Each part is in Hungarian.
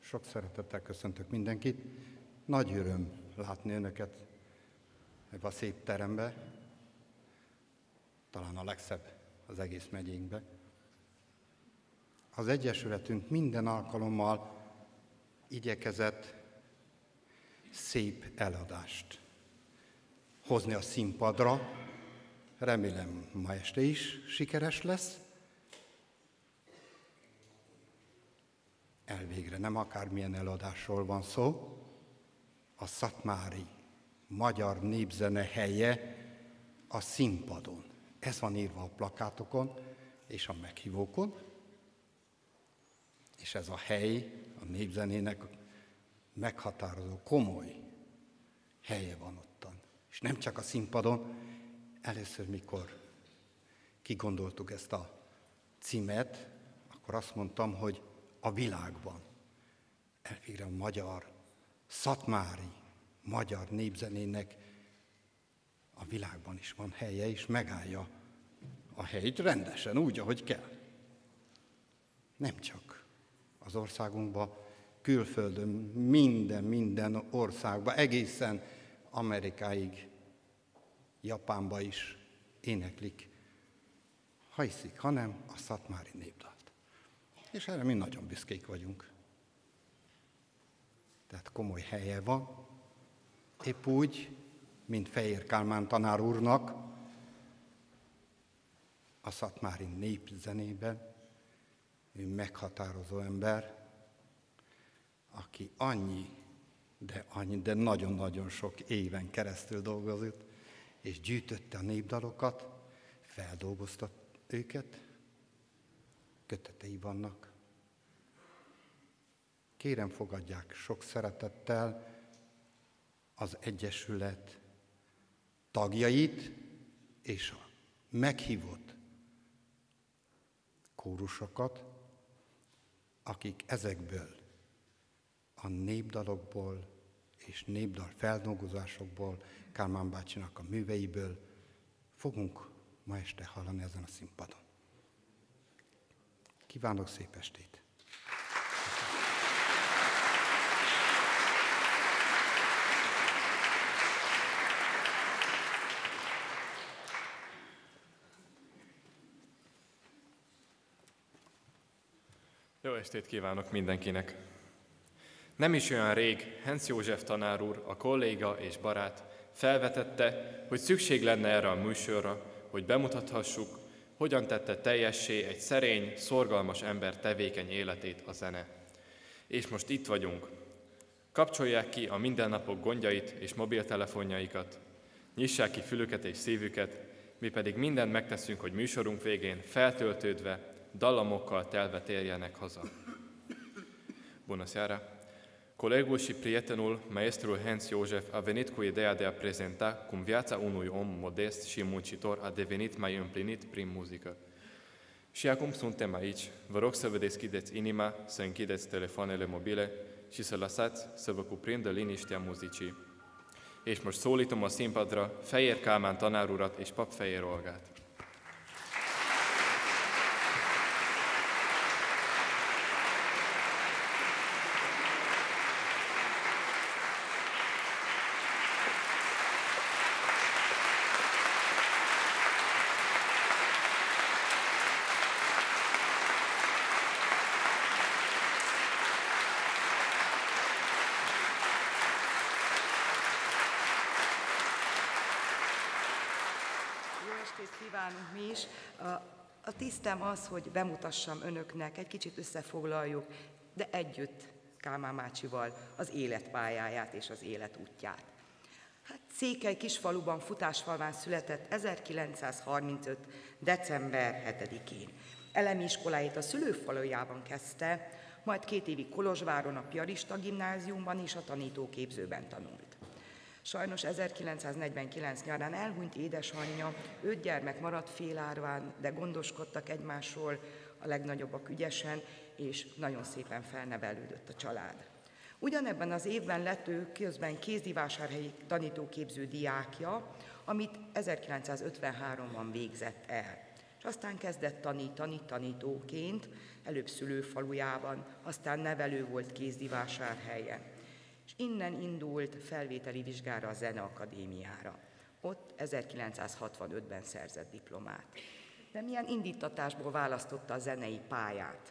Sok szeretettel köszöntök mindenkit. Nagy öröm látni önöket ebbe a szép terembe, talán a legszebb az egész megyénkbe. Az Egyesületünk minden alkalommal igyekezett szép eladást hozni a színpadra. Remélem, ma este is sikeres lesz. Elvégre nem akármilyen eladásról van szó. A szatmári magyar népzene helye a színpadon. Ez van írva a plakátokon és a meghívókon. És ez a hely a népzenének meghatározó, komoly helye van ottan. És nem csak a színpadon. Először, mikor kigondoltuk ezt a címet, akkor azt mondtam, hogy a világban. Elvégre a magyar, szatmári, magyar népzenének a világban is van helye, és megállja a helyét rendesen, úgy, ahogy kell. Nem csak az országunkban, külföldön, minden országban, egészen Amerikáig, Japánba is éneklik, ha hiszik, hanem a szatmári népdalt. És erre mi nagyon büszkék vagyunk. Tehát komoly helye van, épp úgy, mint Fejér Kálmán tanár úrnak a szatmári népzenében. Ő meghatározó ember, aki annyi, de nagyon-nagyon sok éven keresztül dolgozott, és gyűjtötte a népdalokat, feldolgozta őket, kötetei vannak. Kérem, fogadják sok szeretettel az Egyesület tagjait és a meghívott kórusokat, akik ezekből a népdalokból és népdal feldolgozásokból, Kálmán bácsinak a műveiből fogunk ma este hallani ezen a színpadon. Kívánok szép estét! Jó estét kívánok mindenkinek! Nem is olyan rég Hensz József tanár úr, a kolléga és barát felvetette, hogy szükség lenne erre a műsorra, hogy bemutathassuk, hogyan tette teljessé egy szerény, szorgalmas ember tevékeny életét a zene. És most itt vagyunk. Kapcsolják ki a mindennapok gondjait és mobiltelefonjaikat, nyissák ki fülüket és szívüket, mi pedig mindent megteszünk, hogy műsorunk végén feltöltődve, dallamokkal telve térjenek haza. Buonasera. Colegul și prietenul, maestrul Hensz József, a venit cu ideea de a prezenta cum viața unui om modest și muncitor a devenit mai împlinit prin muzică. Și acum suntem aici. Vă rog să vă deschideți inima, să închideți telefoanele mobile și să lăsați să vă cuprindă liniștea muzicii. És most szólítom a színpadra Fejér Kálmán tanár urat és Pap Fejér Olgát. Kívánunk mi is. A tisztem az, hogy bemutassam önöknek, egy kicsit összefoglaljuk, de együtt Kálmán bácsival az életpályáját és az életútját. Hát Székely kisfaluban, Futásfalván született 1935. december 7-én. Elemi iskoláit a szülőfalujában kezdte, majd 2 évig Kolozsváron a piarista gimnáziumban és a tanítóképzőben tanult. Sajnos 1949 nyarán elhunyt édesanyja, 5 gyermek maradt félárván, de gondoskodtak egymásról, a legnagyobbak ügyesen, és nagyon szépen felnevelődött a család. Ugyanebben az évben lett ő közben kézdivásárhelyi tanítóképző diákja, amit 1953-ban végzett el. És aztán kezdett tanítani tanítóként, előbb szülőfalujában, aztán nevelő volt Kézdivásárhelyen. És innen indult felvételi vizsgára a Zeneakadémiára. Ott 1965-ben szerzett diplomát. De milyen indítatásból választotta a zenei pályát?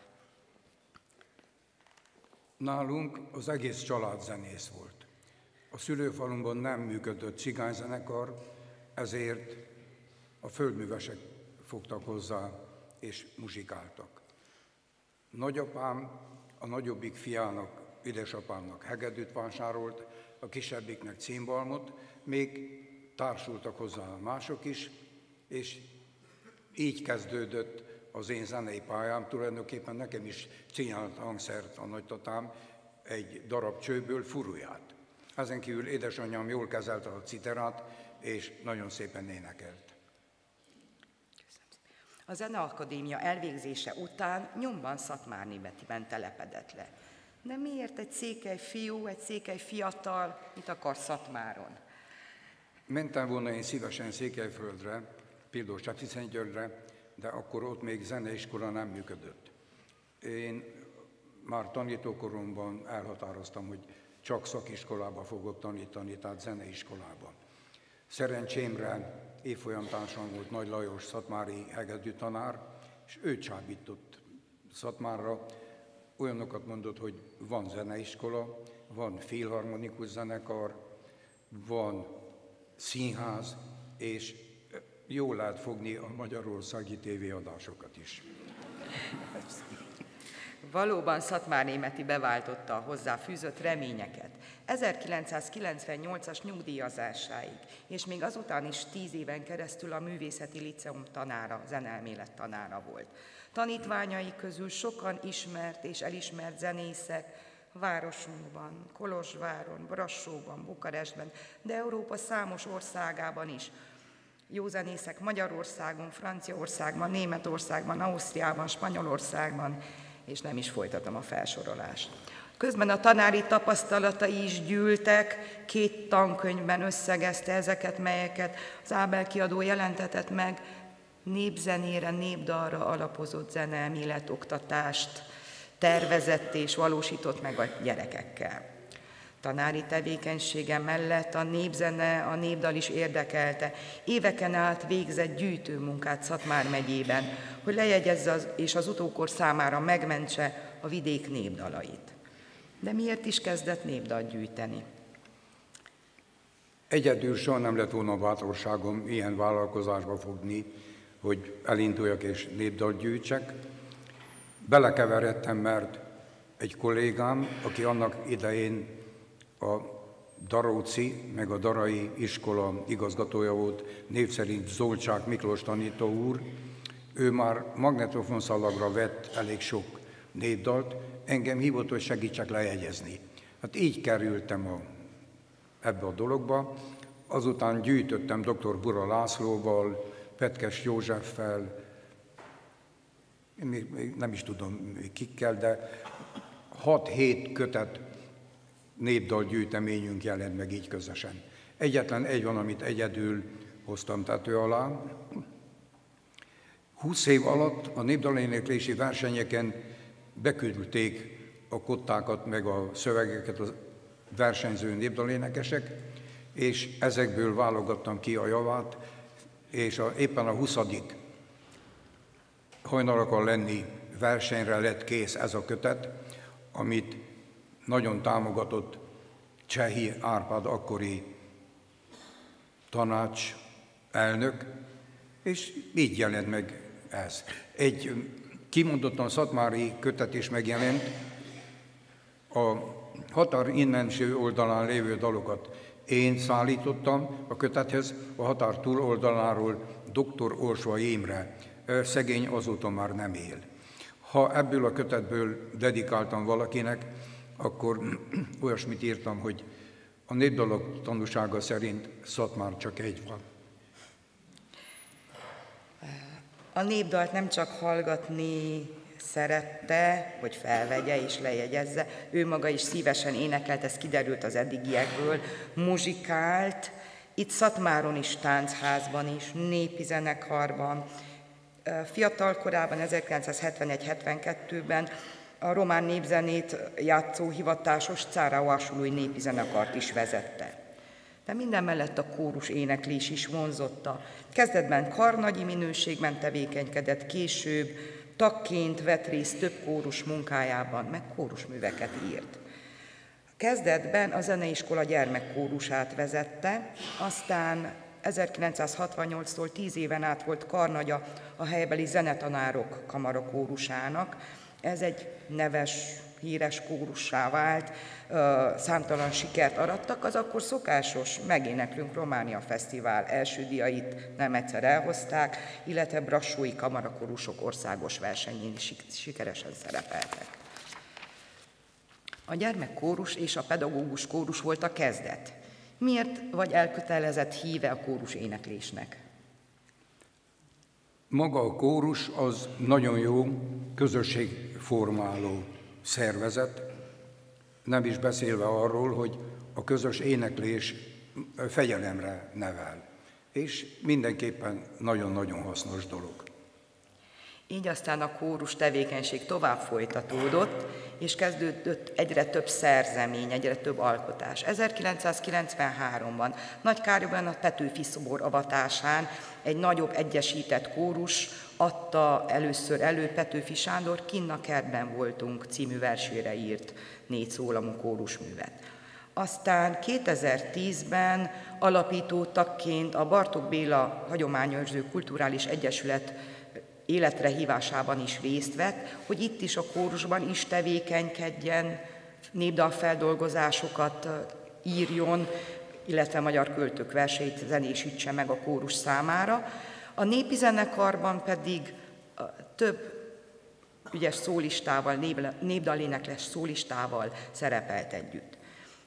Nálunk az egész család zenész volt. A szülőfalunkban nem működött cigányzenekar, ezért a földművesek fogtak hozzá és muzsikáltak. Nagyapám a nagyobbik fiának, édesapámnak hegedűt vásárolt, a kisebbiknek címbalmot, még társultak hozzá mások is, és így kezdődött az én zenei pályám. Tulajdonképpen nekem is csinált hangszert a nagytatám, egy darab csőből furuját. Ezen kívül édesanyám jól kezelte a citerát, és nagyon szépen énekelt. A Zeneakadémia elvégzése után nyomban Szatmárnémetiben telepedett le. De miért egy székely fiú, egy székely fiatal, mit akar Szatmáron? Mentem volna én szívesen Székelyföldre, például Csepszentgyörgyre, de akkor ott még zeneiskola nem működött. Én már tanítókoromban elhatároztam, hogy csak szakiskolába fogok tanítani, tehát zeneiskolában. Szerencsémre évfolyamtársam volt Nagy Lajos szatmári hegedű tanár, és ő csábított Szatmárra, olyanokat mondott, hogy van zeneiskola, van filharmonikus zenekar, van színház, és jól lehet fogni a magyarországi tévéadásokat is. Valóban Szatmárnémeti beváltotta a hozzá fűzött reményeket. 1998-as nyugdíjazásáig, és még azután is 10 éven keresztül a Művészeti Liceum tanára, zenelmélet tanára volt. Tanítványai közül sokan ismert és elismert zenészek városunkban, Kolozsváron, Brassóban, Bukarestben, de Európa számos országában is. Jó zenészek Magyarországon, Franciaországban, Németországban, Ausztriában, Spanyolországban, és nem is folytatom a felsorolást. Közben a tanári tapasztalatai is gyűltek, 2 tankönyvben összegezte ezeket, melyeket az Ábel kiadó jelentetett meg, népzenére, népdalra alapozott zeneelméletoktatást tervezett és valósított meg a gyerekekkel. Tanári tevékenysége mellett a népzene, a népdal is érdekelte. Éveken át végzett gyűjtőmunkát Szatmár megyében, hogy lejegyezze és az utókor számára megmentse a vidék népdalait. De miért is kezdett népdalt gyűjteni? Egyedül soha nem lett volna bátorságom ilyen vállalkozásba fogni, hogy elinduljak és népdalt gyűjtsek. Belekeveredtem, mert egy kollégám, aki annak idején a Daróci, meg a Darai iskola igazgatója volt, név szerint Zolcsák Miklós tanító úr, ő már magnetofonszalagra vett elég sok népdalt, engem hívott, hogy segítsek lejegyezni. Hát így kerültem ebbe a dologba, azután gyűjtöttem dr. Bura Lászlóval, Petkes Józseffel, még nem is tudom kikkel, de 6-7 kötet népdalgyűjteményünk jelent meg így közösen. Egyetlen egy van, amit egyedül hoztam tető alá. 20 év alatt a népdaléneklési versenyeken beküldték a kottákat, meg a szövegeket a versenyző népdalénekesek, és ezekből válogattam ki a javát, és éppen a 20. Hajnal akar lenni versenyre lett kész ez a kötet, amit nagyon támogatott Csehi Árpád akkori tanács elnök, és így jelent meg ez. Egy kimondottan szatmári kötet is megjelent, a határ innenső oldalán lévő dalokat én szállítottam a kötethez, a határ túloldaláról dr. Orsva Imre, szegény azóta már nem él. Ha ebből a kötetből dedikáltam valakinek, akkor olyasmit írtam, hogy a népdalok tanúsága szerint Szatmár csak egy van. A népdalt nem csak hallgatni szerette, hogy felvegye és lejegyezze, ő maga is szívesen énekelt, ez kiderült az eddigiekből, muzsikált, itt Szatmáron is, táncházban is, népi zenekarban, Fiatal korában, 1971-72-ben a román népzenét játszó hivatásos Cáraoásului népi zenekart is vezette. De minden mellett a kórus éneklés is vonzotta. Kezdetben karnagyi minőségben tevékenykedett, később tagként vett részt több kórus munkájában, meg kórusműveket írt. Kezdetben a zeneiskola gyermekkórusát vezette, aztán 1968-tól 10 éven át volt karnagya a helybeli zenetanárok kamarakórusának. Ez egy neves, híres kórussá vált, számtalan sikert arattak, az akkor szokásos Megéneklünk Románia Fesztivál első díjait nem egyszer elhozták, illetve brassói kamarakórusok országos versenyén is sikeresen szerepeltek. A gyermekkórus és a pedagógus kórus volt a kezdet. Miért vagy elkötelezett híve a kórus éneklésnek? Maga a kórus az nagyon jó közösségformáló szervezet, nem is beszélve arról, hogy a közös éneklés fegyelemre nevel, és mindenképpen nagyon-nagyon hasznos dolog. Így aztán a kórus tevékenység tovább folytatódott, és kezdődött egyre több szerzemény, egyre több alkotás. 1993-ban Nagykárolyban a Petőfi szobor avatásán egy nagyobb egyesített kórus adta először elő Petőfi Sándor Kinn a kertben voltunk című versére írt 4 szólamú kórusművet. Aztán 2010-ben alapító tagként a Bartók Béla Hagyományőrző Kulturális Egyesület életre hívásában is részt vett, hogy itt is a kórusban is tevékenykedjen, népdalfeldolgozásokat írjon, illetve magyar költők verseit zenésítse meg a kórus számára. A népi zenekarban pedig több ügyes szólistával, népdalénekles szólistával szerepelt együtt.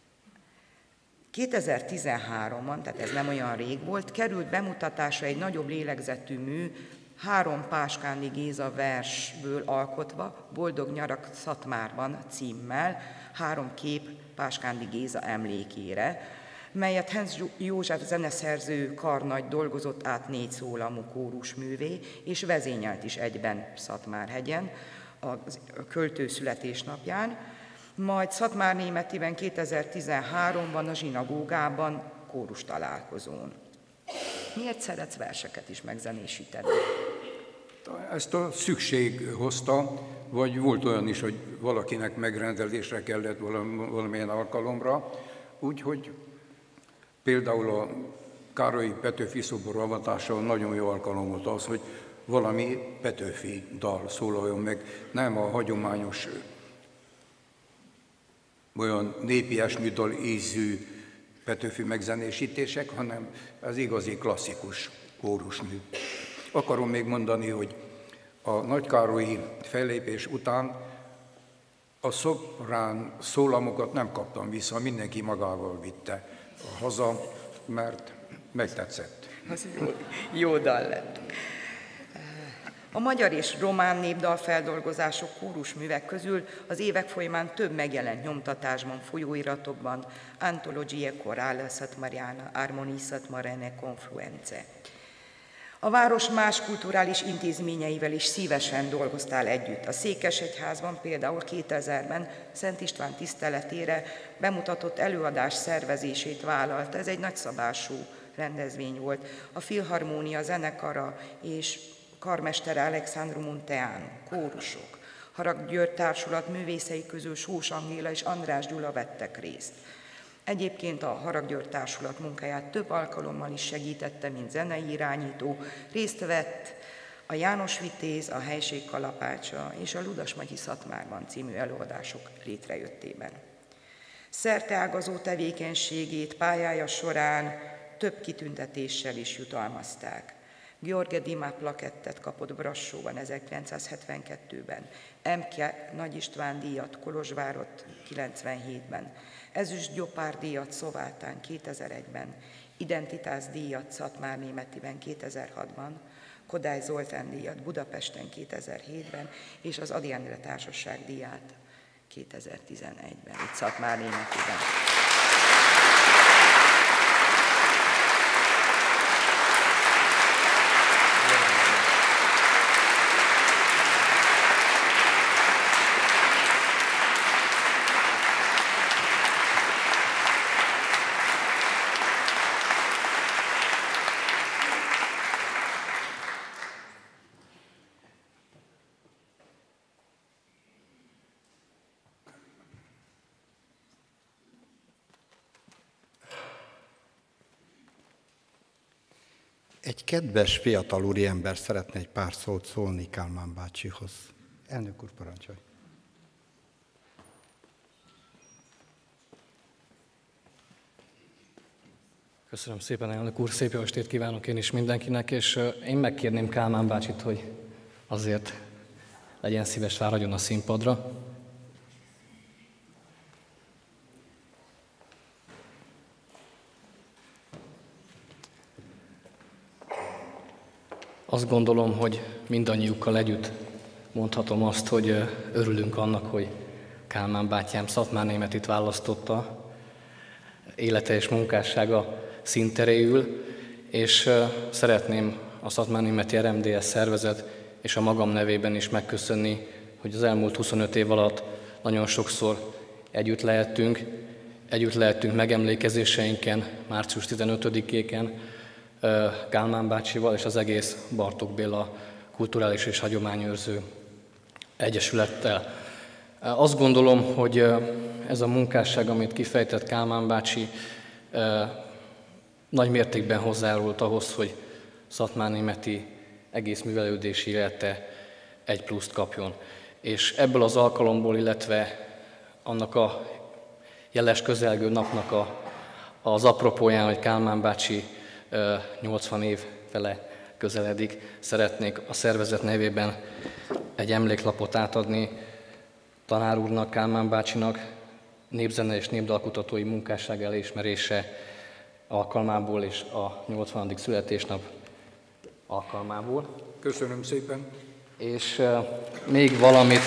2013-ban, tehát ez nem olyan rég volt, került bemutatásra egy nagyobb lélegzetű mű, 3 Páskándi Géza versből alkotva, Boldog nyarak Szatmárban címmel, 3 kép Páskándi Géza emlékére, melyet Henz József zeneszerző karnagy dolgozott át 4 szólamú kórusművé, és vezényelt is egyben Szatmárhegyen a költő születésnapján, majd Szatmárnémetiben 2013-ban a zsinagógában kórus találkozón. Miért szeretsz verseket is megzenésíteni? Ezt a szükség hozta, vagy volt olyan is, hogy valakinek megrendelésre kellett valamilyen alkalomra, úgyhogy például a Károlyi Petőfi szobor avatása nagyon jó alkalom volt az, hogy valami Petőfi dal szólaljon meg, nem a hagyományos olyan népi esműdal ízű Petőfi megzenésítések, hanem ez igazi klasszikus kórusmű. Akarom még mondani, hogy a nagykárolyi fellépés után a szoprán szólamokat nem kaptam vissza, mindenki magával vitte haza, mert megtetszett. Az jó dal lett. A magyar és román népdalfeldolgozások kórusművek közül az évek folyamán több megjelent nyomtatásban, folyóiratokban, Antologie Corale Szatmariana, Armonii Szatmarene Confluence. A város más kulturális intézményeivel is szívesen dolgoztál együtt. A Székesegyházban például 2000-ben Szent István tiszteletére bemutatott előadás szervezését vállalta. Ez egy nagyszabású rendezvény volt. A Filharmónia zenekara és karmestere Alexandru Munteanu, kórusok, Harag György társulat művészei közül Sós Angéla és András Gyula vettek részt. Egyébként a Harag György társulat munkáját több alkalommal is segítette, mint zenei irányító, részt vett a János Vitéz, a Helység kalapácsa és a Ludasmagyi Szatmárban című előadások létrejöttében. Szerteágazó tevékenységét pályája során több kitüntetéssel is jutalmazták. Gheorghe Dima plakettet kapott Brassóban 1972-ben, Emke Nagy István díjat Kolozsvárott 97-ben, Ezüst Gyopár díjat Szovátán 2001-ben, Identitás díjat Szatmárnémetiben 2006-ban, Kodály Zoltán díjat Budapesten 2007-ben, és az Ady Endre Társaság díját 2011-ben, itt Szatmárnémetiben. Egy kedves fiatal úriember szeretne egy pár szót szólni Kálmán bácsihoz. Elnök úr, parancsolj! Köszönöm szépen, elnök úr, szép jó estét kívánok én is mindenkinek, és én megkérném Kálmán bácsit, hogy azért legyen szíves, fáradjon a színpadra. Azt gondolom, hogy mindannyiukkal együtt mondhatom azt, hogy örülünk annak, hogy Kálmán bátyám Szatmár Németit választotta, élete és munkássága színteréül, és szeretném a Szatmár Németi RMDS szervezet és a magam nevében is megköszönni, hogy az elmúlt 25 év alatt nagyon sokszor együtt lehettünk megemlékezéseinken, március 15-éken, Kálmán bácsival és az egész Bartók Béla Kulturális és Hagyományőrző Egyesülettel. Azt gondolom, hogy ez a munkásság, amit kifejtett Kálmán bácsi, nagy mértékben hozzájárult ahhoz, hogy Szatmár Németi egész művelődési élete egy pluszt kapjon. És ebből az alkalomból, illetve annak a jeles közelgő napnak az apropóján, hogy Kálmán bácsi 80 év vele közeledik, szeretnék a szervezet nevében egy emléklapot átadni tanár úrnak, Kálmán bácsinak, népzene és népdalkutatói munkásság elismerése alkalmából és a 80. születésnap alkalmából. Köszönöm szépen. És még valamit...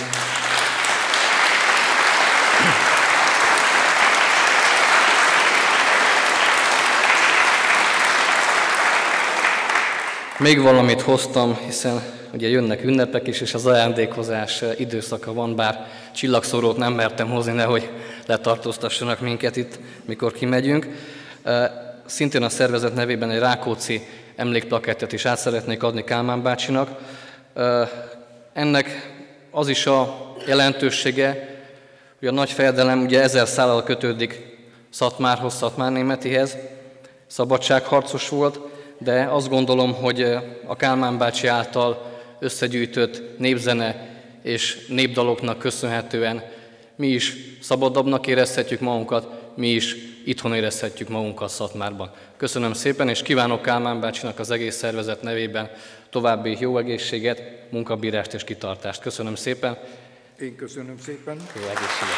Még valamit hoztam, hiszen ugye jönnek ünnepek is, és az ajándékozás időszaka van, bár csillagszórót nem mertem hozni, nehogy letartóztassanak minket itt, mikor kimegyünk. Szintén a szervezet nevében egy Rákóczi emlékplakettet is át szeretnék adni Kálmán bácsinak. Ennek az is a jelentősége, hogy a nagy fejedelem ugye 1000 szállal kötődik Szatmárhoz, Szatmár Németihez, szabadságharcos volt, de azt gondolom, hogy a Kálmán bácsi által összegyűjtött népzene és népdaloknak köszönhetően mi is szabadabbnak érezhetjük magunkat, mi is itthon érezhetjük magunkat Szatmárban. Köszönöm szépen, és kívánok Kálmán bácsinak az egész szervezet nevében további jó egészséget, munkabírást és kitartást. Köszönöm szépen. Én köszönöm szépen. Jó egészséget.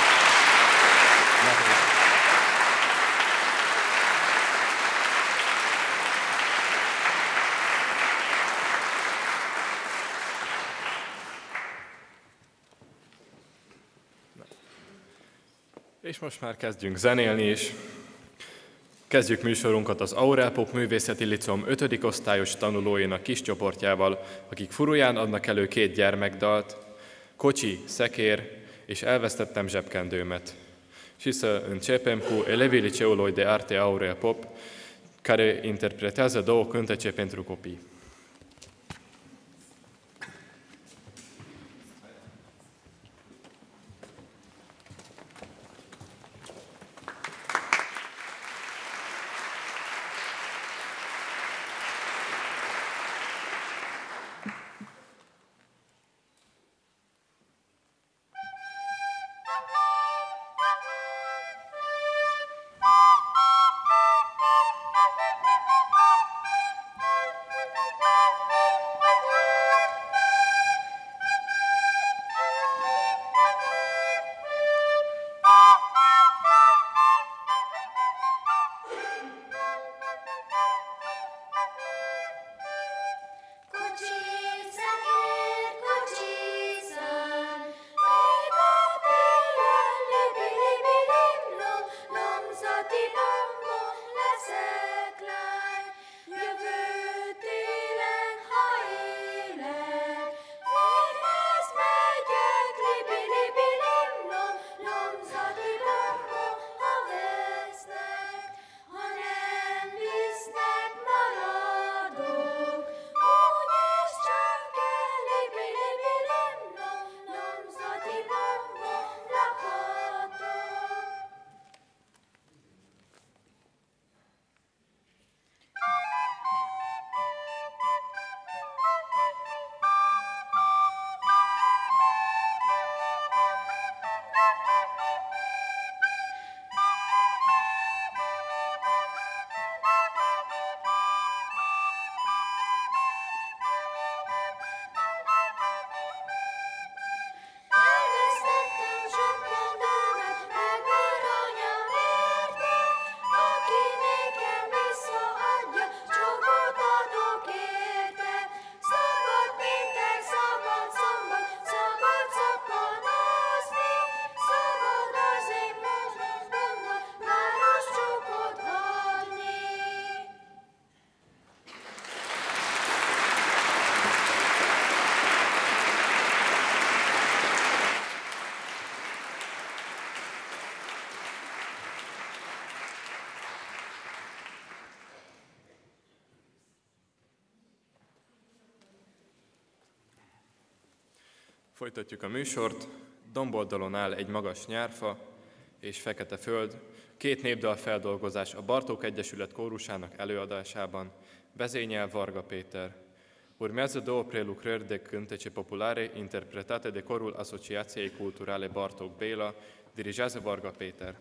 És most már kezdjünk zenélni is. Kezdjük műsorunkat az Aurel Pop Művészeti Liceum 5. osztályos tanulóinak kis csoportjával, akik furuján adnak elő 2 gyermekdalt, Kocsi, szekér és Elvesztettem zsebkendőmet. Și să începem cu elevii Liceului de Arte Aurel Pop, care interpretează 2 cântece pentru copii. Folytatjuk a műsort. Domboldalon áll egy magas nyárfa és fekete föld. 2 népdal feldolgozás a Bartók Egyesület kórusának előadásában. Vezényel Varga Péter. Urmează 2 prelucrări de cântece populare interpretate de corul Asociației Culturale Bartók Béla. Dirigează Varga Péter.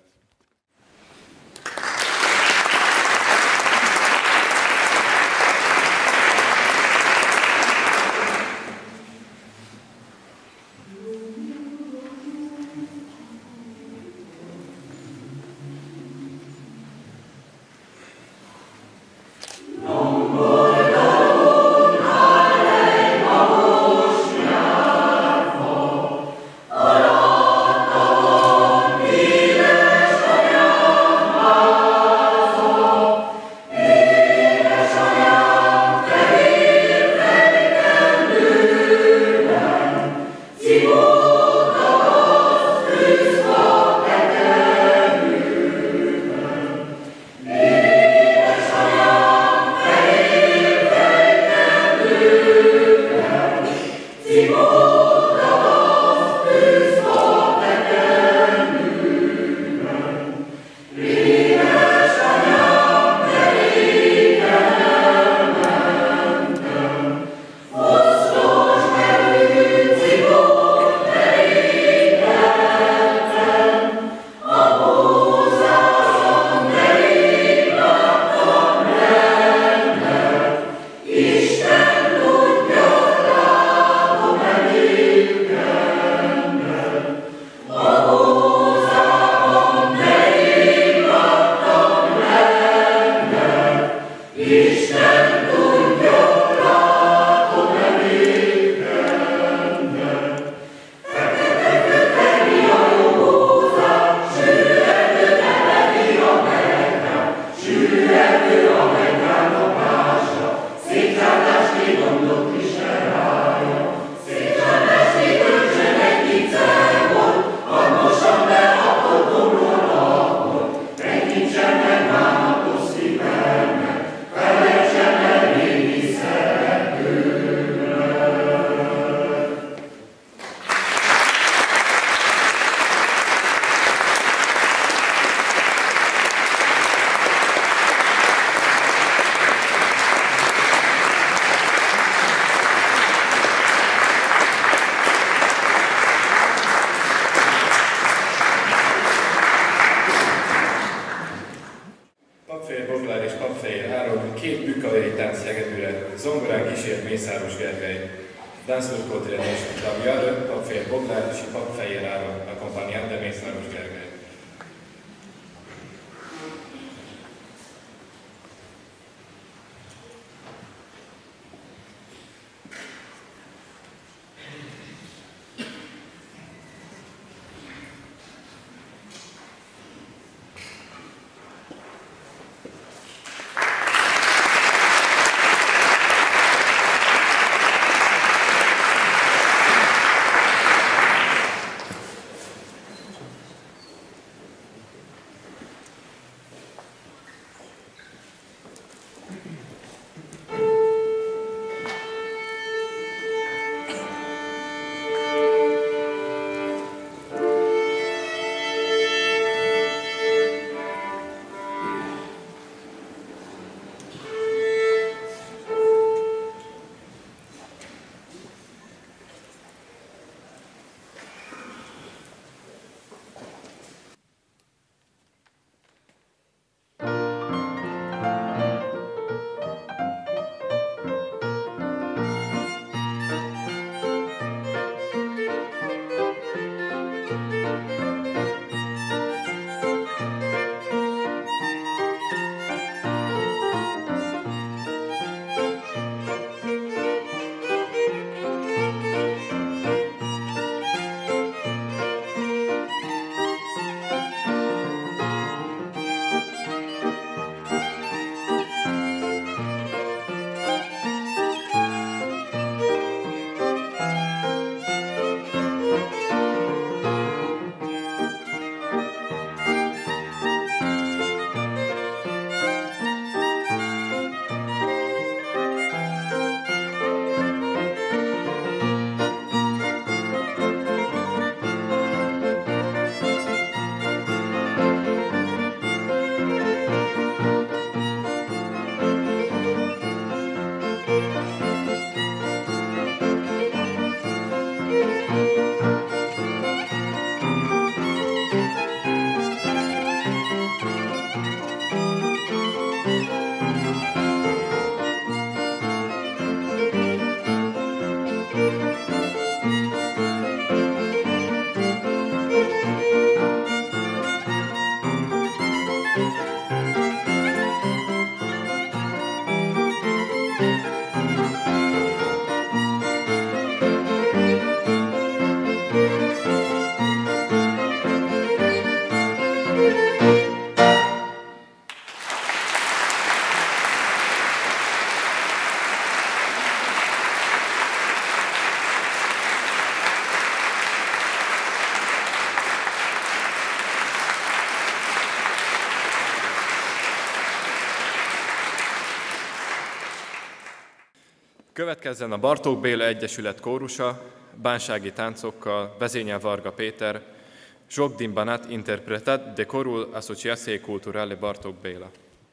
Következzen a Bartók Béla Egyesület kórusa, bánsági táncokkal vezényel Varga Péter, Joc din Banat interpretat de corul Asociației Culturale Bartók Béla.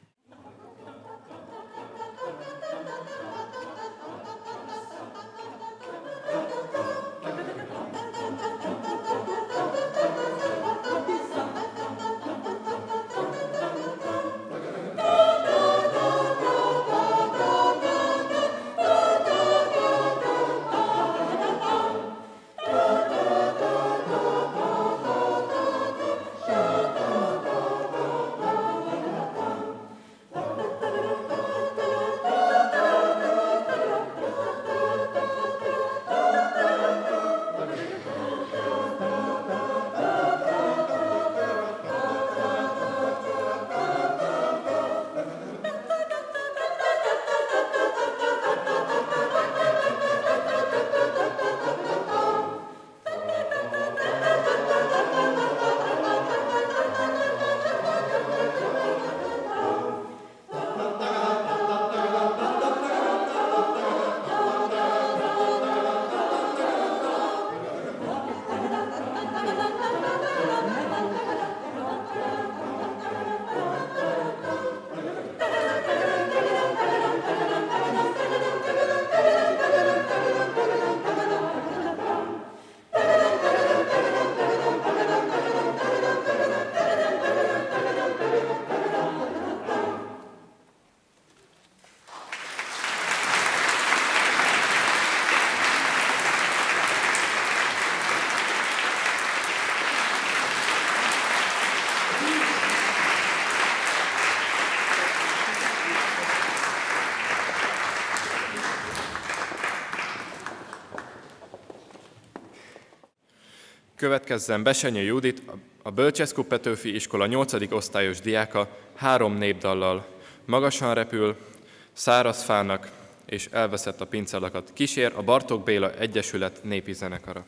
Következzen Besenyő Judit, a Bölcseszkó Petőfi Iskola 8. osztályos diáka 3 népdallal. Magasan repül, szárazfának és elveszett a pincelakat kísér a Bartók Béla Egyesület népi zenekara.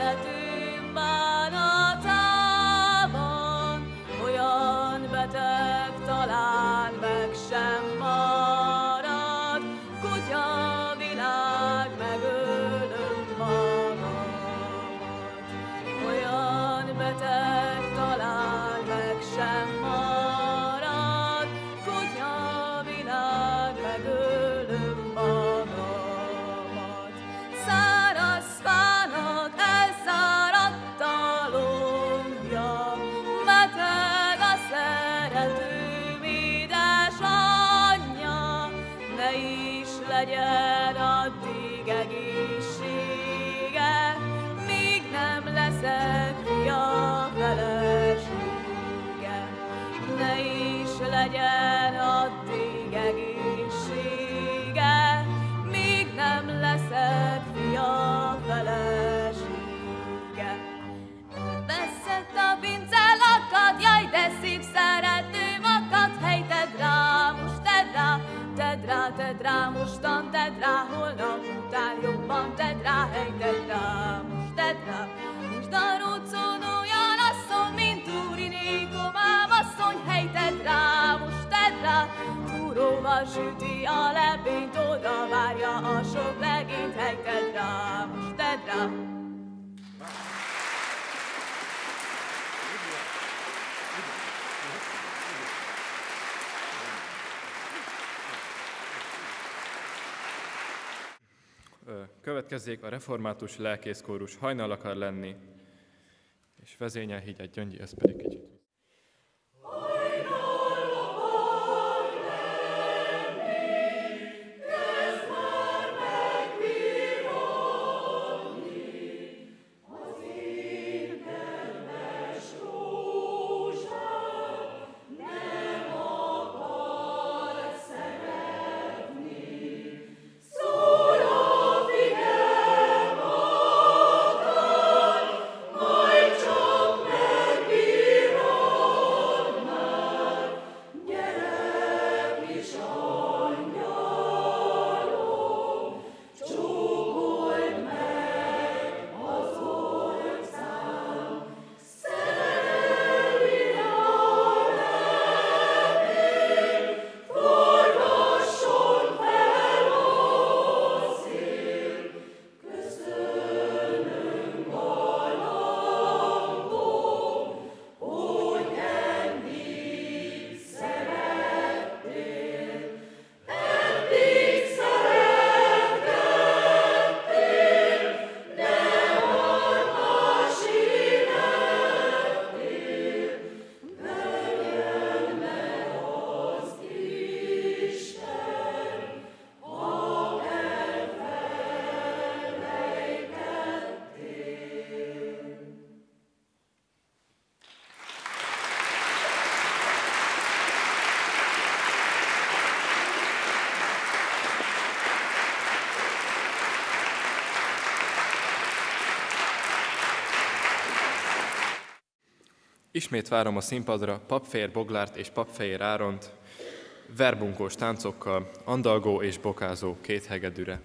szeretünk bánatában, olyan beteg talán meg sem marad, kutya világ megölöm magamat. Olyan beteg talán meg sem marad, kutya világ megölöm magamat. Száraz fának elszáradt a lombja, beteg a szeretőm édesanyja, ne is legyen addig egészsége, míg nem leszek fia felesége. Ne is legyen addig egészsége, míg nem leszek fia felesége. Veszett a pincelakat, jaj, de szép szeretőm akad, hely, tedd rá, most tedd rá, tedd rá, tedd rá, mostan tedd rá, holnap után jobban tedd rá, hely, tedd rá, most tedd rá. Nincs darócon olyan asszony, mint Úriné komám asszony, hely, tedd rá, most tedd rá, túróval süti a lepényt, oda várja a sok legényt, hely, tedd rá, most tedd rá. Következzék a református lelkészkórus Hajnal akar lenni, és vezényelhígyet Gyöngyi, ez pedig kicsit. Ismét várom a színpadra Papfehér Boglárt és Papfehér Áront, verbunkós táncokkal, andalgó és bokázó két hegedűre.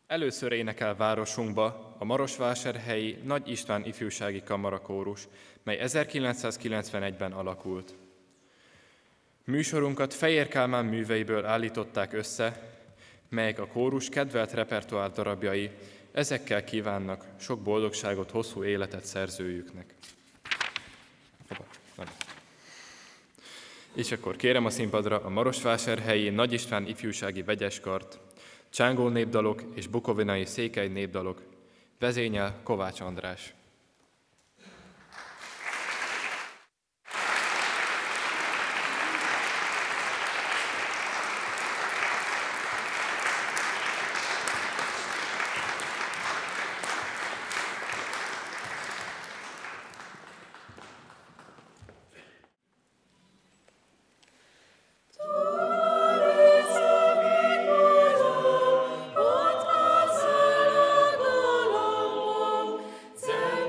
Először énekel városunkba a marosvásárhelyi Nagy István ifjúsági kamarakórus, mely 1991-ben alakult. Műsorunkat Fejér Kálmán műveiből állították össze, melyek a kórus kedvelt repertoár darabjai, ezekkel kívánnak sok boldogságot, hosszú életet szerzőjüknek. És akkor kérem a színpadra a marosvásárhelyi Nagy István ifjúsági vegyeskart, csángó népdalok és bukovinai székely népdalok, vezényel Kovács András. Tell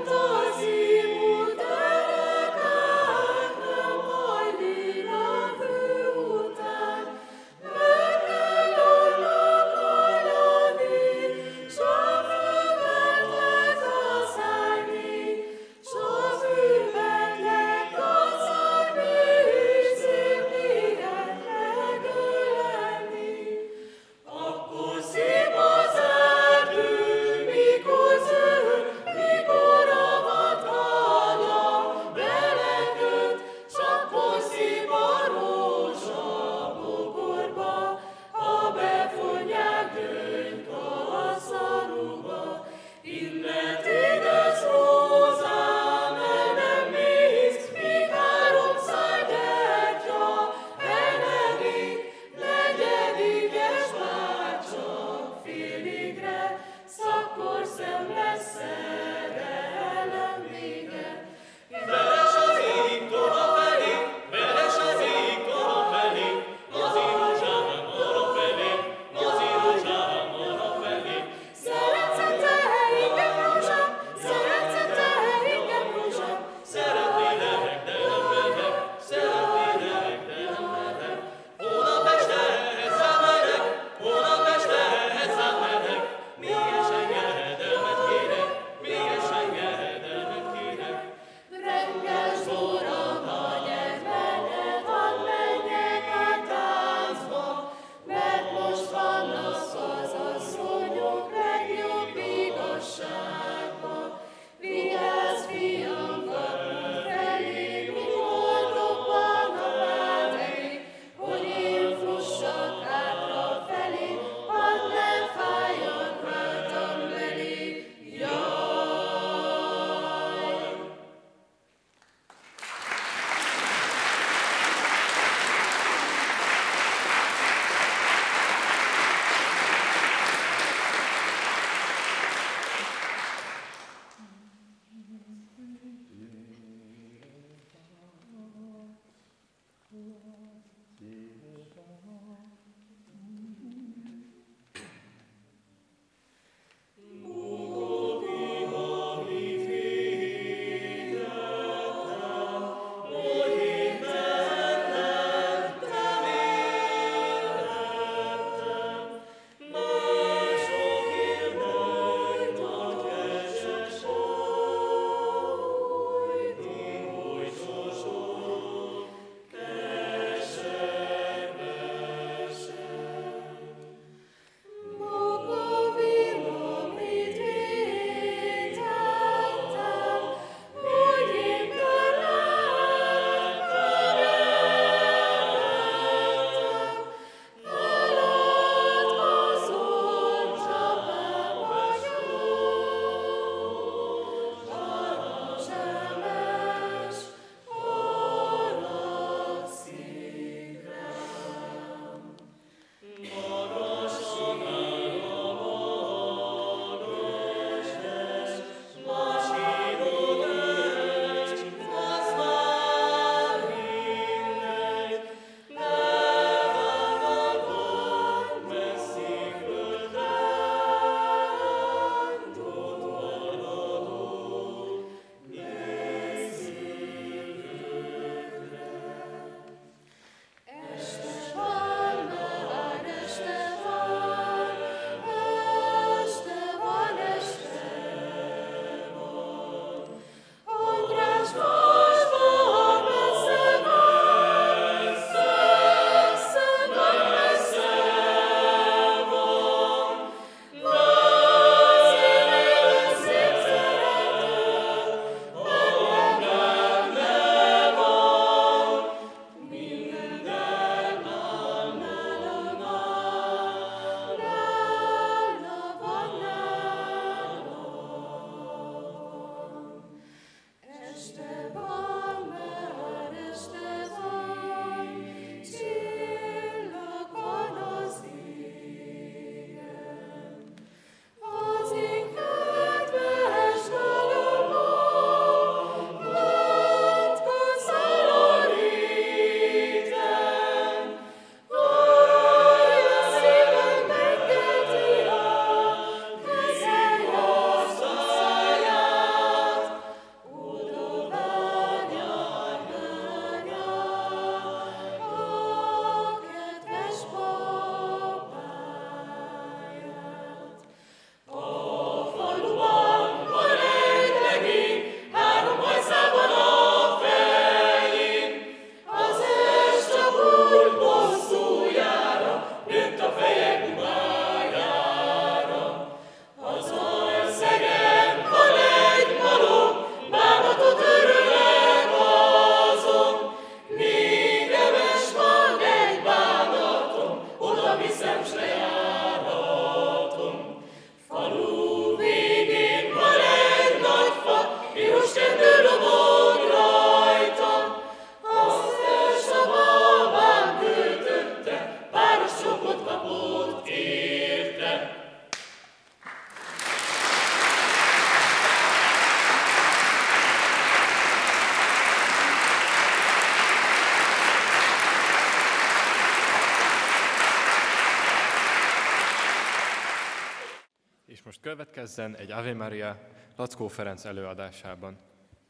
És most következzen egy Ave Maria Lackó Ferenc előadásában.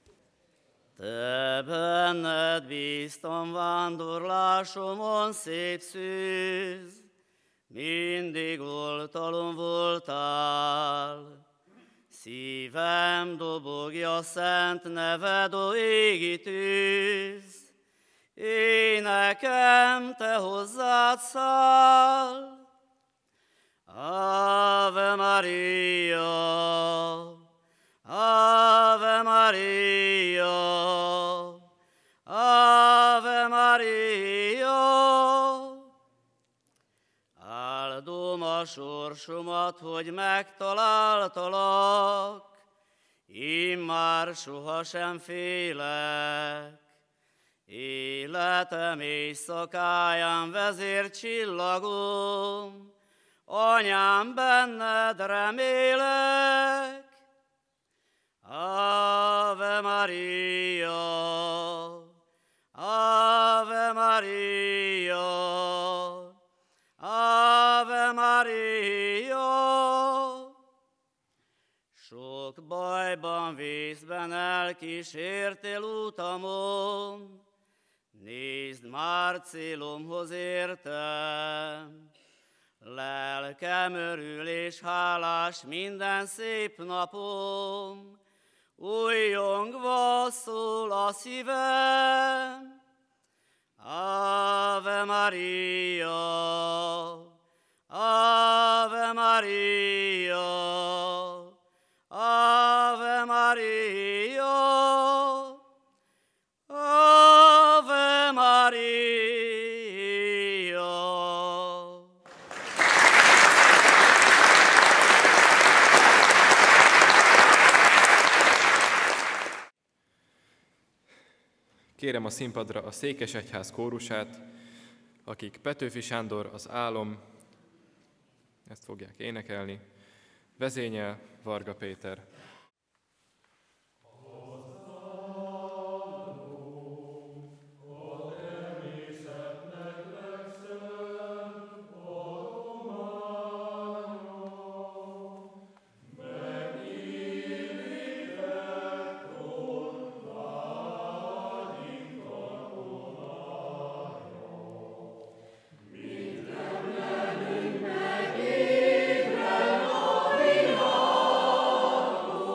Te benned bíztam vándorlásomon, szép szűz, mindig oltalom voltál. Szívem dobogja szent neved, ó égi tűz, énekem te hozzád száll. Ave Maria, Ave Maria, Ave Maria. Áldom a sorsomat, hogy megtaláltalak, immár sohasem félek. Életem éjszakáján vezércsillagom, Anyám, benned remélek. Ave Maria, Ave Maria, Ave Maria. Sok bajban, vészben elkísértél utamon, nézd, már célomhoz értem. Lelkem örül és hálás minden szép napom, újjongva szól a szívem. Ave Maria, Ave Maria, Ave Maria, Ave Maria. Kérem a színpadra a Székesegyház kórusát, akik Petőfi Sándor az Álom, ezt fogják énekelni, vezényel Varga Péter. Megívre a világon,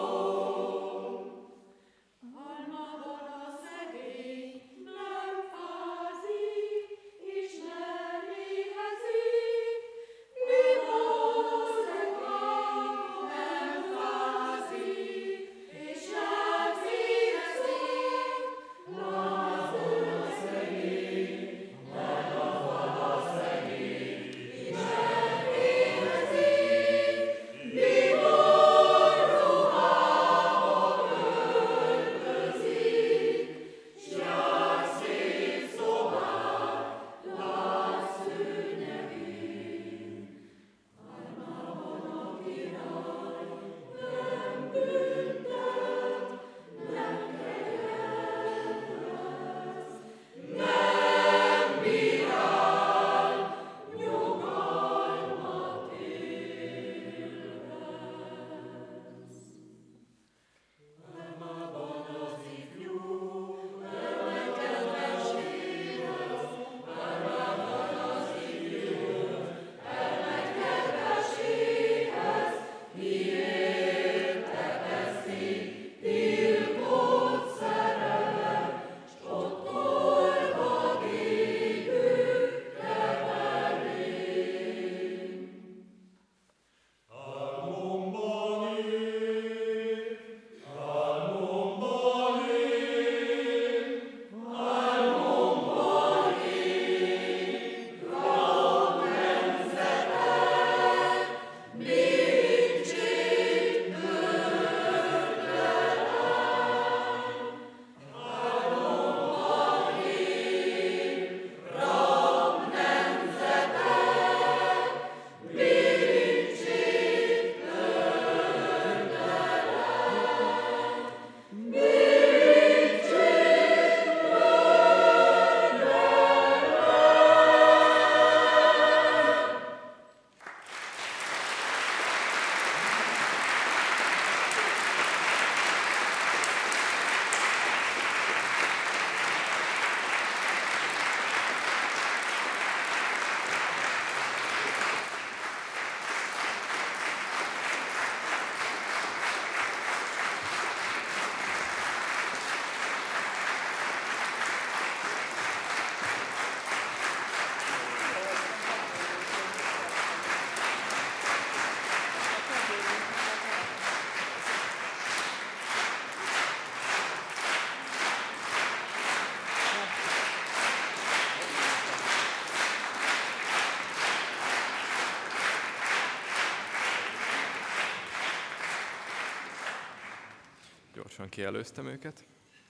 gyorsan kielőztem őket.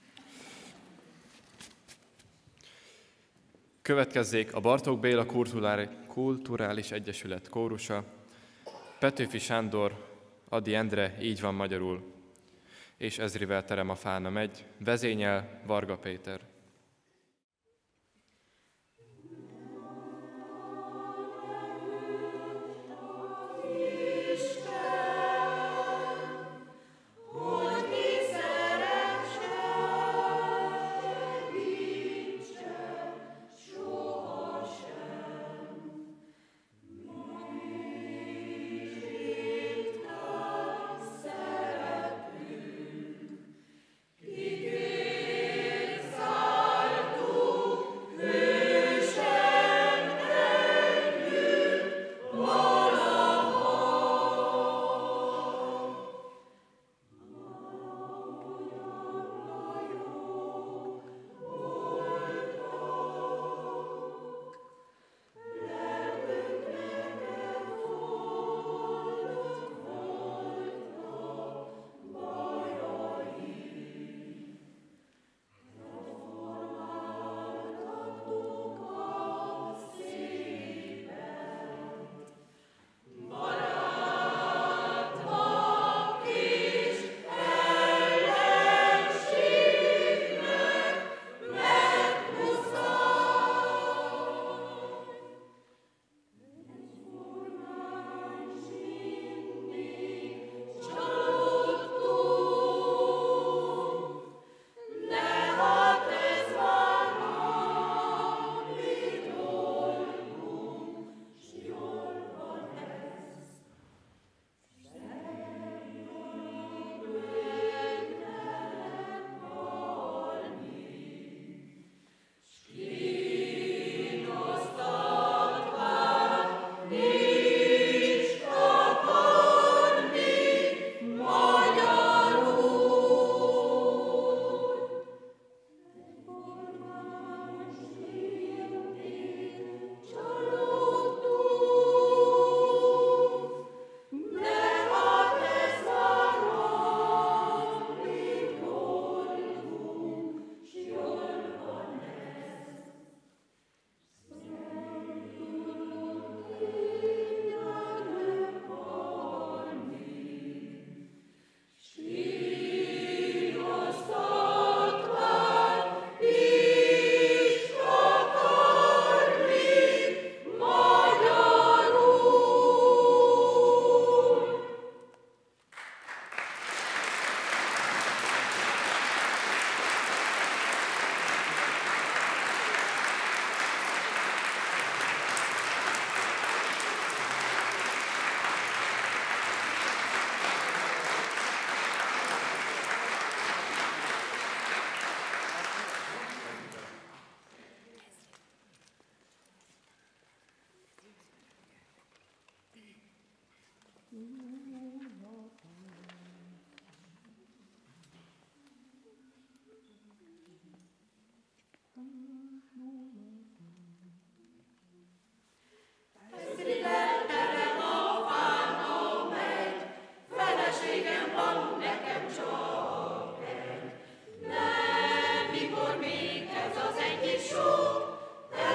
Következzék a Bartók Béla Kulturális Egyesület kórusa, Petőfi Sándor, Ady Endre, így van magyarul, és Ezrivel terem a fána megy, vezényel Varga Péter.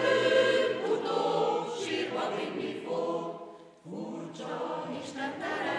Isten terem.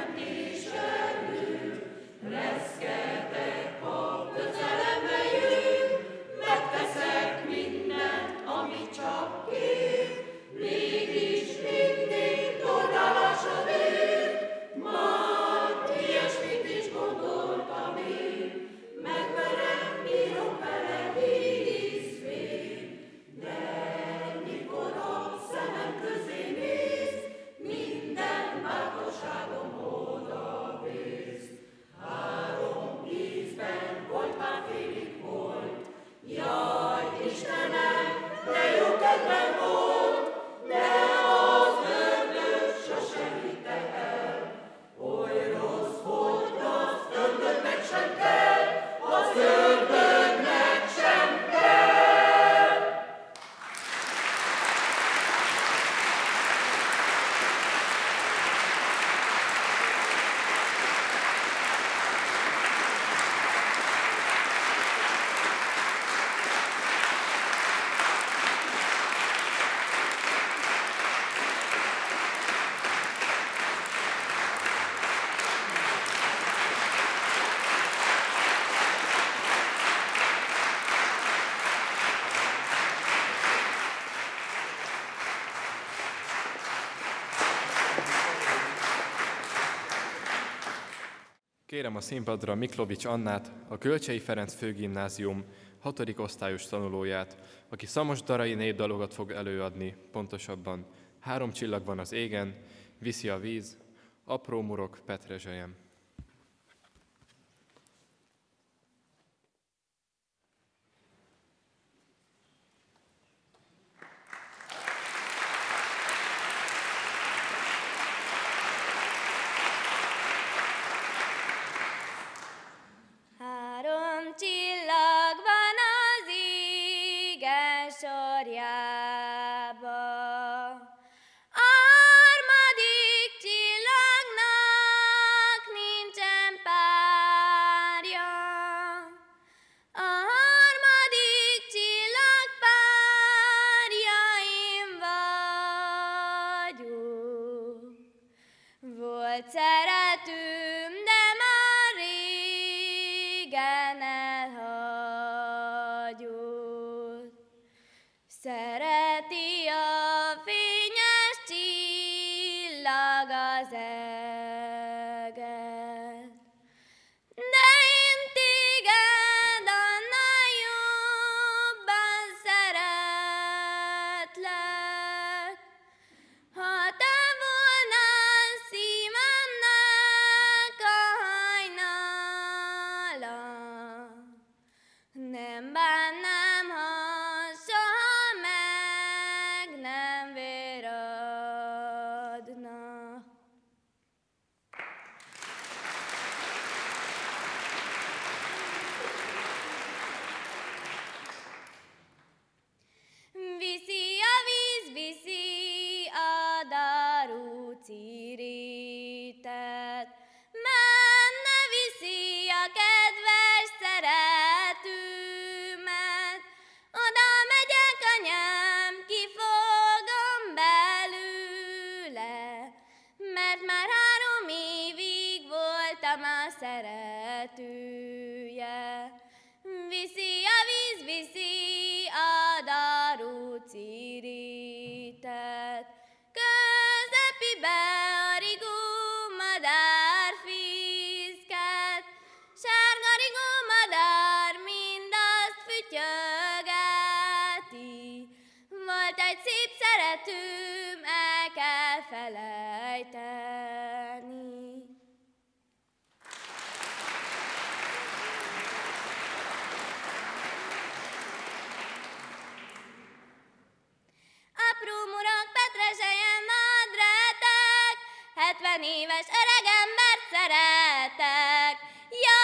Kérem a színpadra Miklovics Annát, a Kölcsei Ferenc Főgimnázium 6. osztályos tanulóját, aki szamosdarai népdalokat fog előadni, pontosabban 3 csillag van az égen, Viszi a víz, Apró murok petrezselyem. Éves öregembert szeretek. Ja,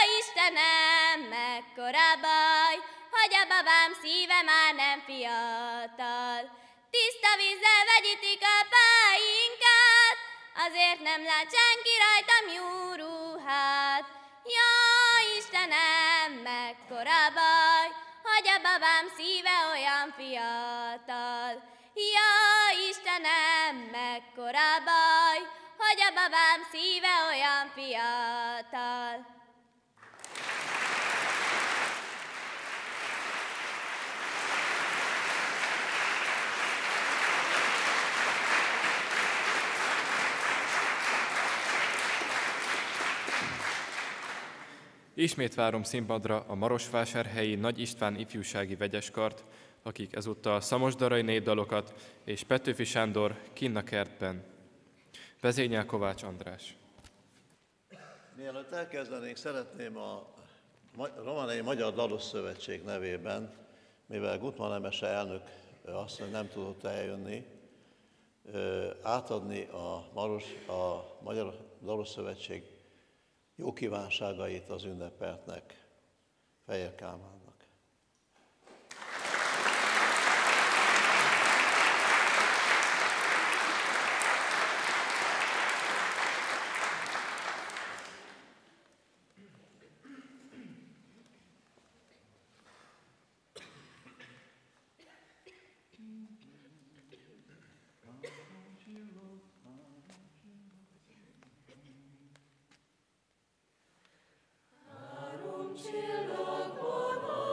Istenem, mekkora baj, hogy a babám szíve már nem fiatal. Tiszta vízzel vegyítik a pályinkat, azért nem lát senki rajtam jó ruhát. Ja, Istenem, mekkora baj, hogy a babám szíve olyan fiatal. Ja, Istenem, mekkora baj, hogy a babám szíve olyan fiatal. Ismét várom színpadra a marosvásárhelyi Nagy István ifjúsági vegyeskart, akik ezúttal szamosdarai népdalokat és Petőfi Sándor Kinn a kertben. Vezényel Kovács András. Mielőtt elkezdenénk, szeretném a Romániai Magyar Dalos Szövetség nevében, mivel Gutmann Emese elnök asszony nem tudott eljönni, átadni a Magyar Dalos Szövetség jó kívánságait az ünnepeltnek, Fejér Kálmánnak. Csillag van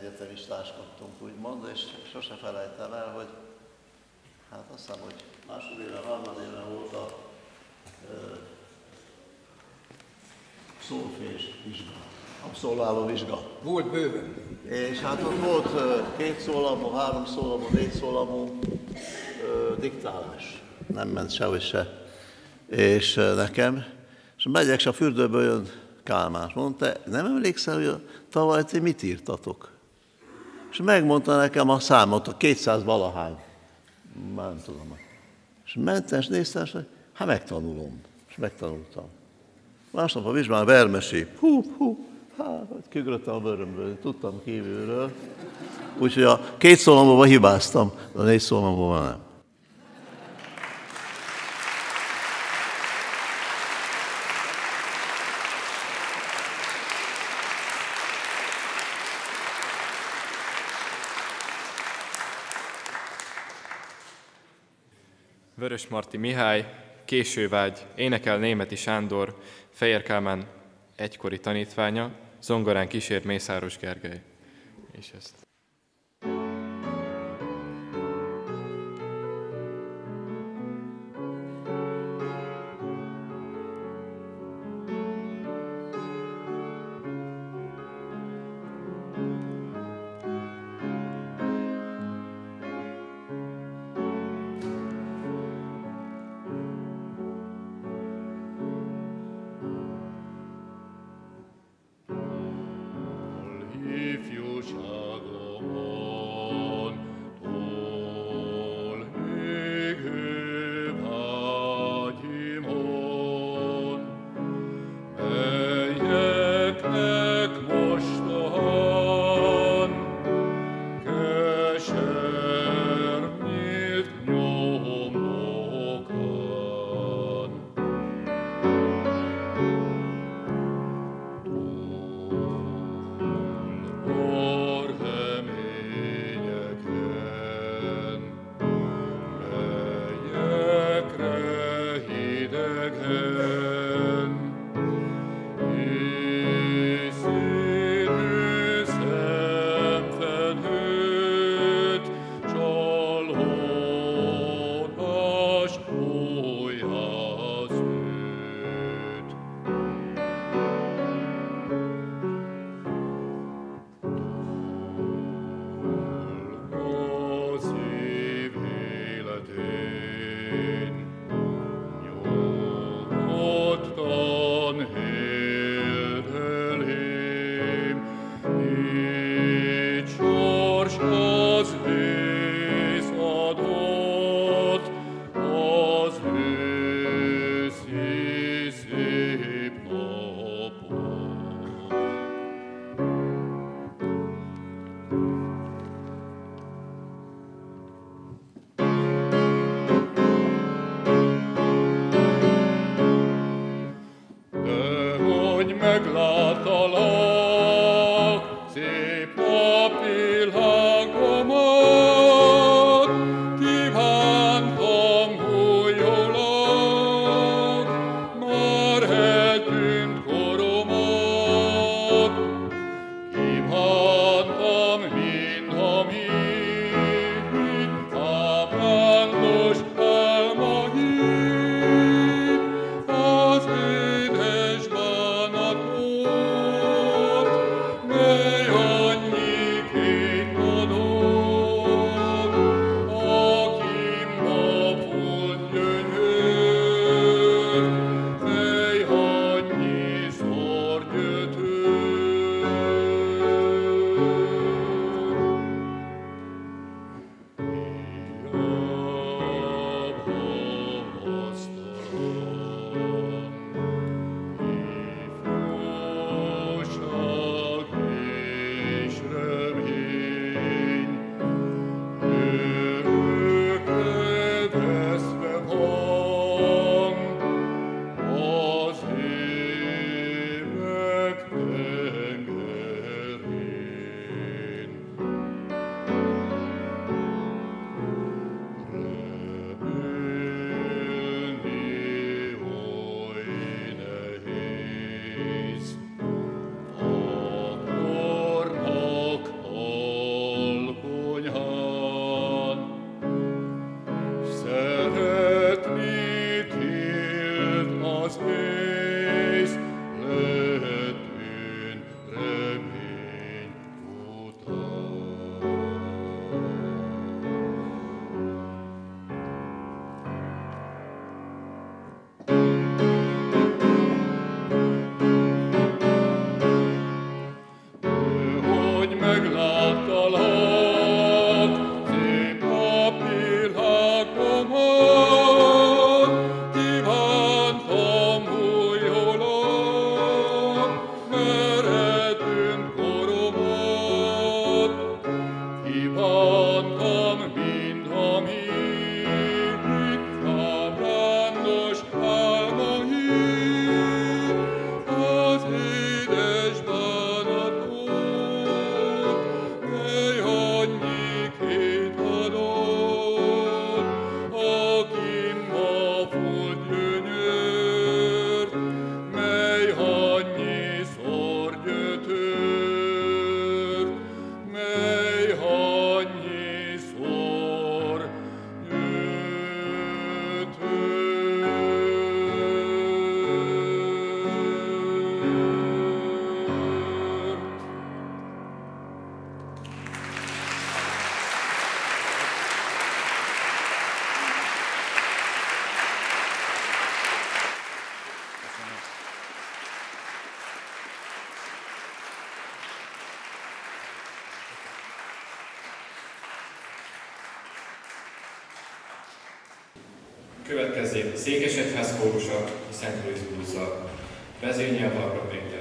egyetemistáskodtunk, úgymond, és sose felejtem el, hogy hát azt hiszem, hogy másodéven, harmadéven volt a szólfés vizsga, abszolváló vizsga. Volt bőven. És hát ott volt 2 szólamú, 3 szólamú, 4 szólamú diktálás. Nem ment sehogy se. És nekem, és megyek, és a fürdőből jön Kálmán. Mondta, nem emlékszel, hogy tavaly ti mit írtatok? És megmondta nekem a számot, a 200 valahány. Már nem tudom. És mentem, és néztem, és hát megtanulom. És megtanultam. Másnap a vizsgán vermesi. Hát, kiugrottam a bőrömből, tudtam kívülről. Úgyhogy a 2 szólamúban hibáztam, de a 4 szólamúban nem. Vörösmarty Mihály, Késővágy, énekel Németi Sándor, Fejér Kálmán egykori tanítványa, zongorán kísér Mészáros Gergely. És ezt. Az édes bánatról Következzék Székesegyház kórusa Szent Louis blues-zal. Vezényel Varga Péter.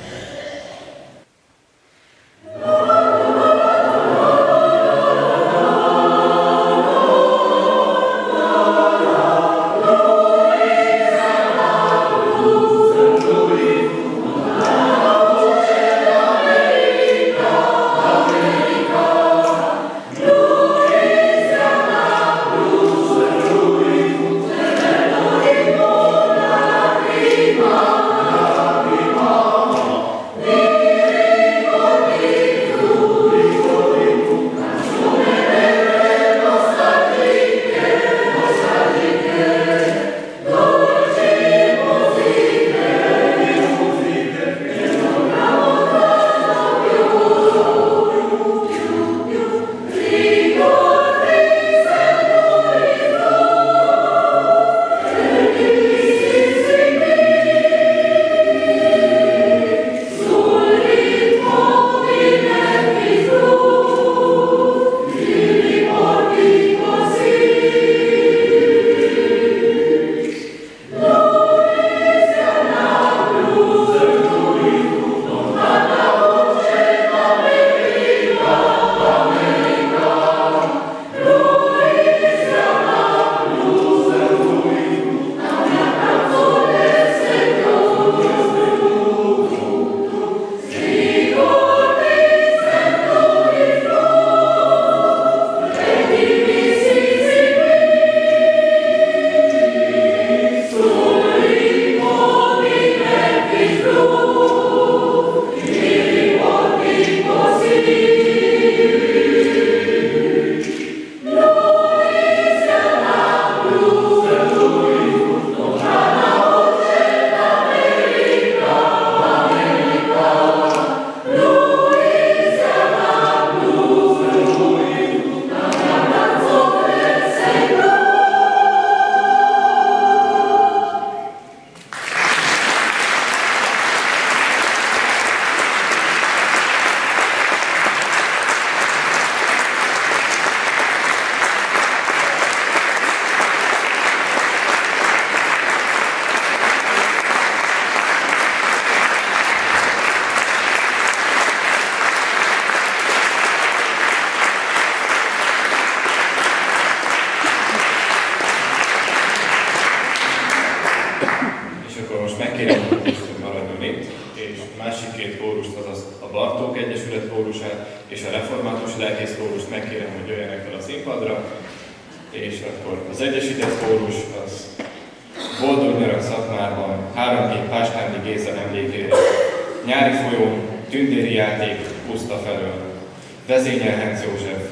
Vezényel Henc József.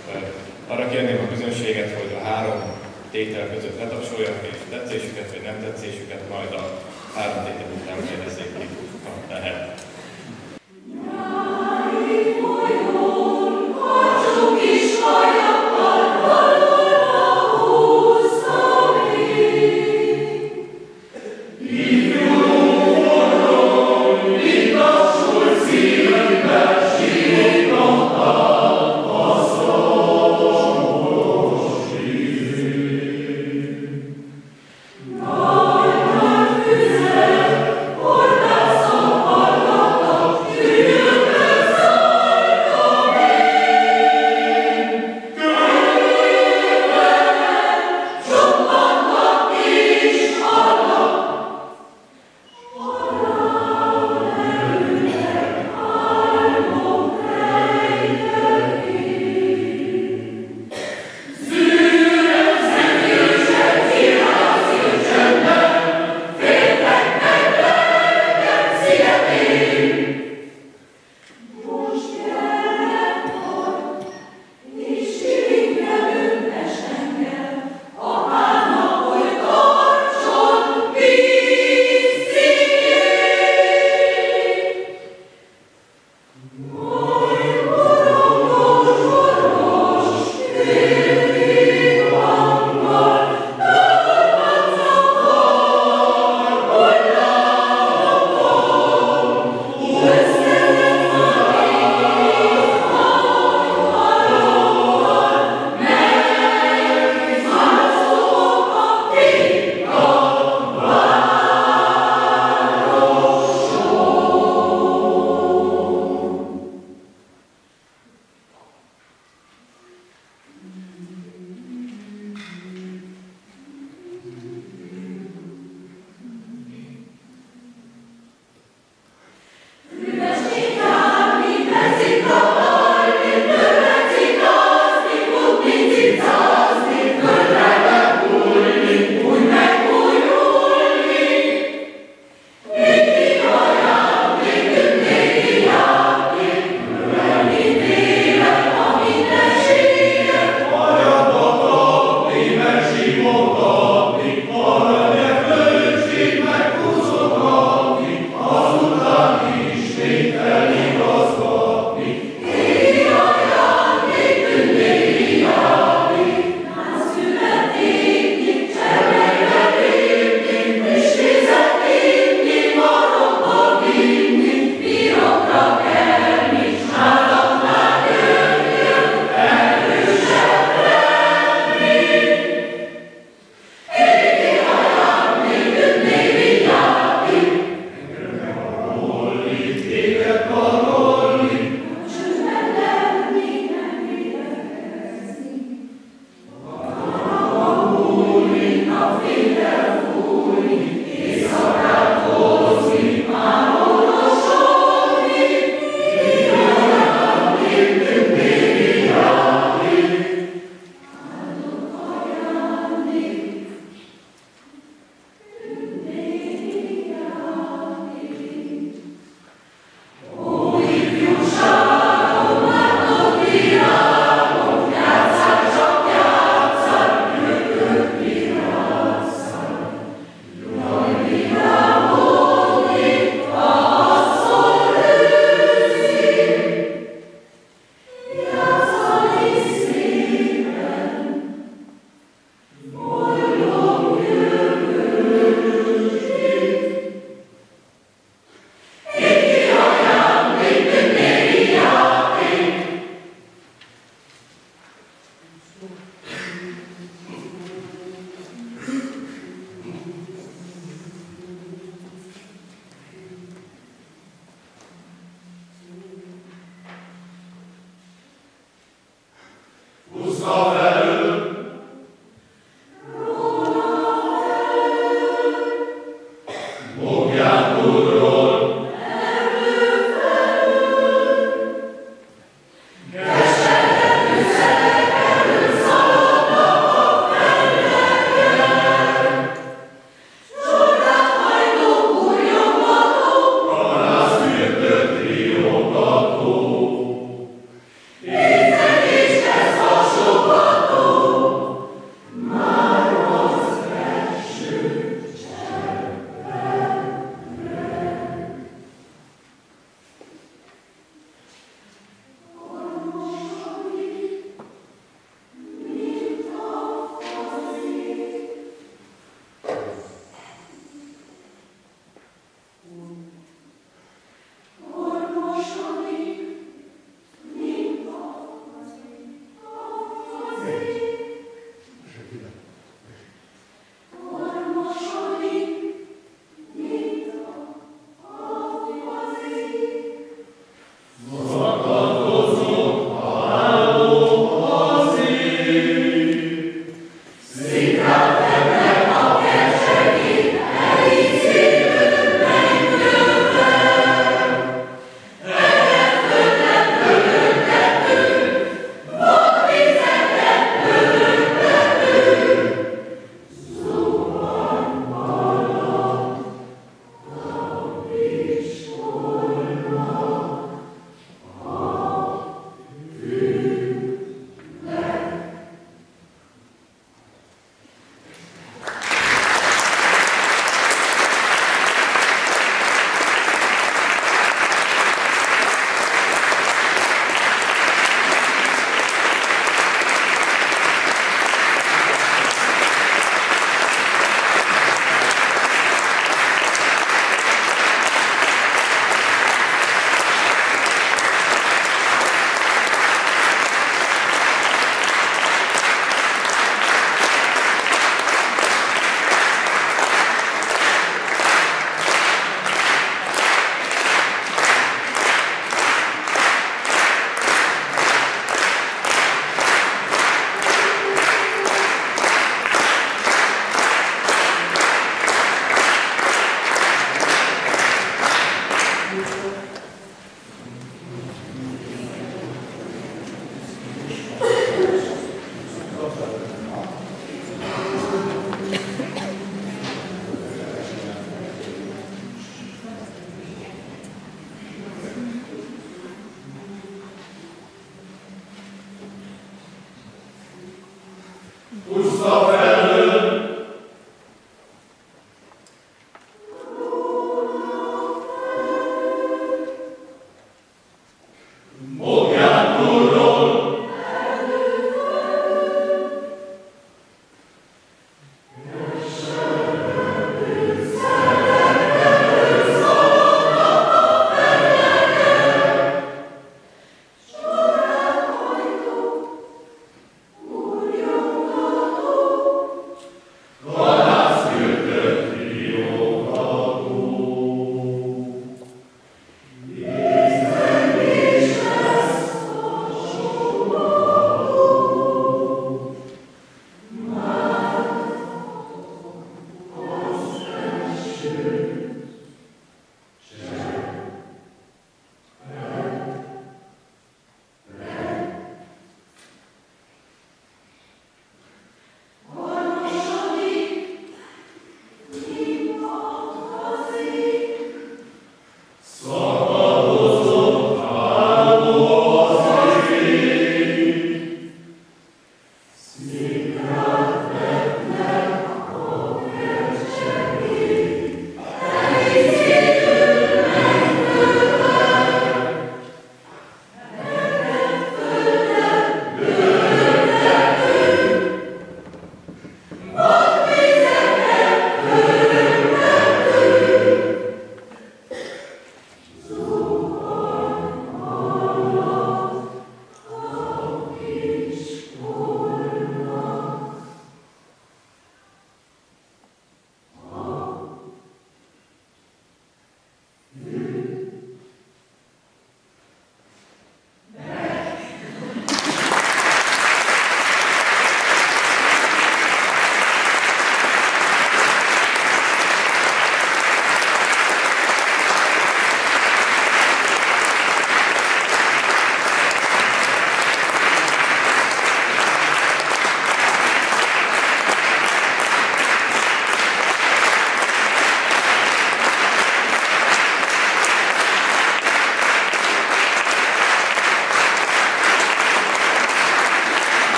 Arra kérném a közönséget, hogy a három tétel között letapsolják, és tetszésüket vagy nem tetszésüket majd a három tétel után kérdezzék ki, ha lehet. Hallgass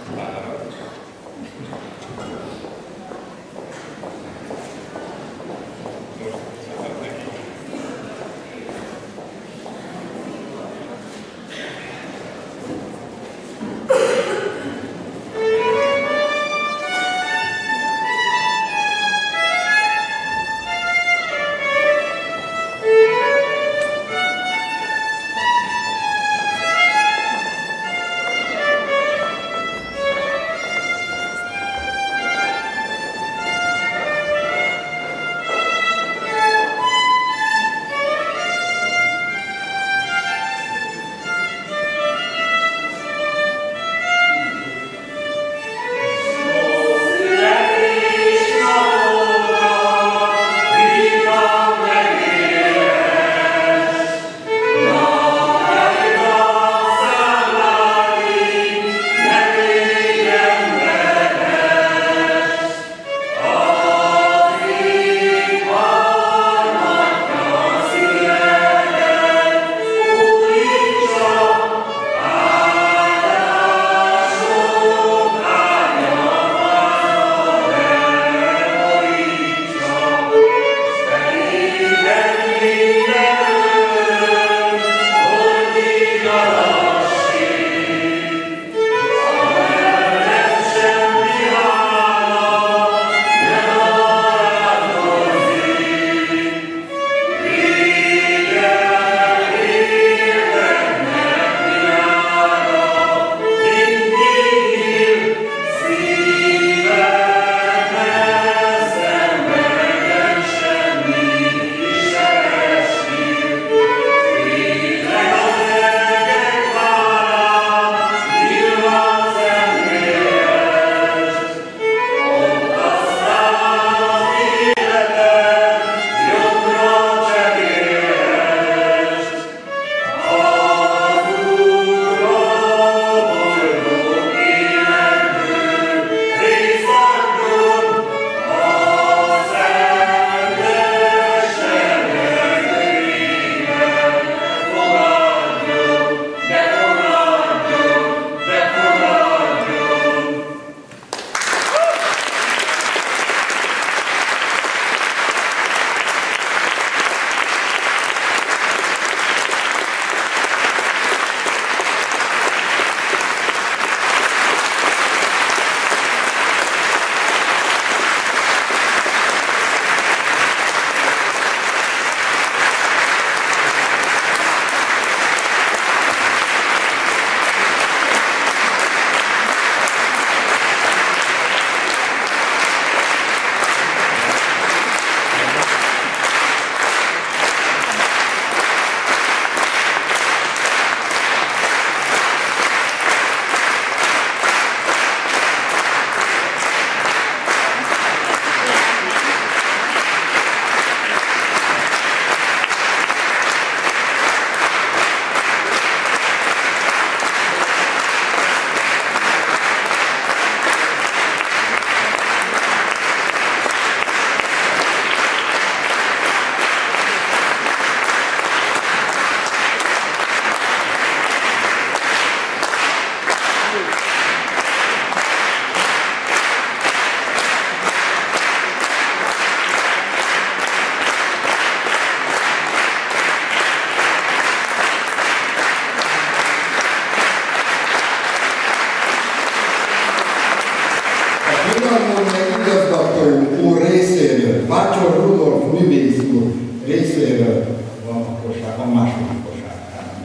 Bácsor Rudolf művész úr részéről van a kosár, a második kosárkán.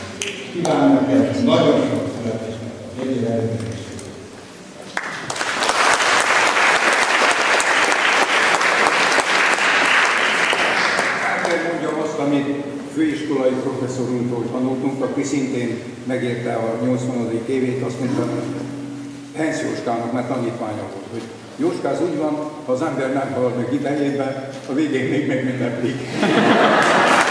Kívánok neked nagyon sok szeretésnek a téli elérését. El kell mondjam azt, amit főiskolai professzorunktól tanultunk, aki szintén megérte a 80. évét, azt mondta Hens Jóskának, mert tanítványa volt, hogy Jóskáz úgy van, ha az ember nem hal meg idejében, a végén még megünneplik.